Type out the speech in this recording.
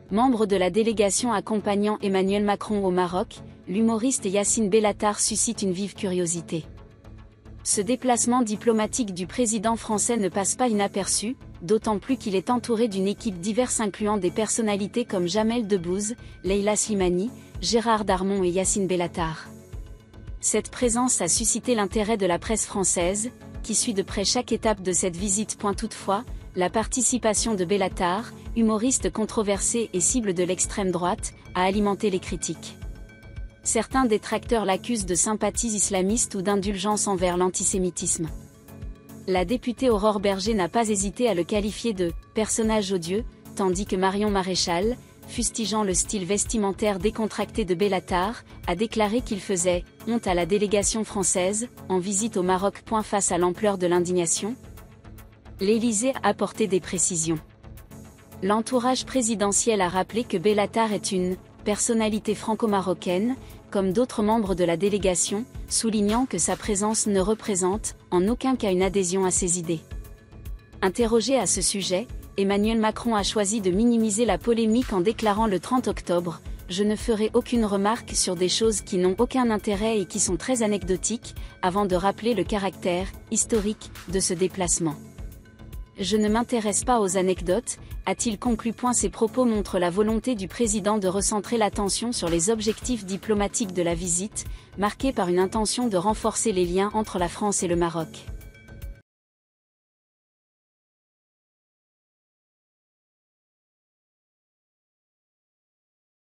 Membre de la délégation accompagnant Emmanuel Macron au Maroc, l'humoriste Yacine Bellatar suscite une vive curiosité. Ce déplacement diplomatique du président français ne passe pas inaperçu, d'autant plus qu'il est entouré d'une équipe diverse incluant des personnalités comme Jamel Debbouze, Leila Slimani, Gérard Darmon et Yacine Bellatar. Cette présence a suscité l'intérêt de la presse française, qui suit de près chaque étape de cette visite. Toutefois, la participation de Bellatar, humoriste controversé et cible de l'extrême droite, a alimenté les critiques. Certains détracteurs l'accusent de sympathies islamistes ou d'indulgence envers l'antisémitisme. La députée Aurore Bergé n'a pas hésité à le qualifier de « personnage odieux », tandis que Marion Maréchal, fustigeant le style vestimentaire décontracté de Bellatar, a déclaré qu'il faisait « honte à la délégation française » en visite au Maroc. Face à l'ampleur de l'indignation, l'Élysée a apporté des précisions. L'entourage présidentiel a rappelé que Bellatar est une « personnalité franco-marocaine », comme d'autres membres de la délégation, soulignant que sa présence ne représente, en aucun cas une adhésion à ses idées. Interrogé à ce sujet, Emmanuel Macron a choisi de minimiser la polémique en déclarant le 30 octobre « Je ne ferai aucune remarque sur des choses qui n'ont aucun intérêt et qui sont très anecdotiques », avant de rappeler le caractère « historique » de ce déplacement. « Je ne m'intéresse pas aux anecdotes », a-t-il conclu. Ces propos montrent la volonté du président de recentrer l'attention sur les objectifs diplomatiques de la visite, marquée par une intention de renforcer les liens entre la France et le Maroc.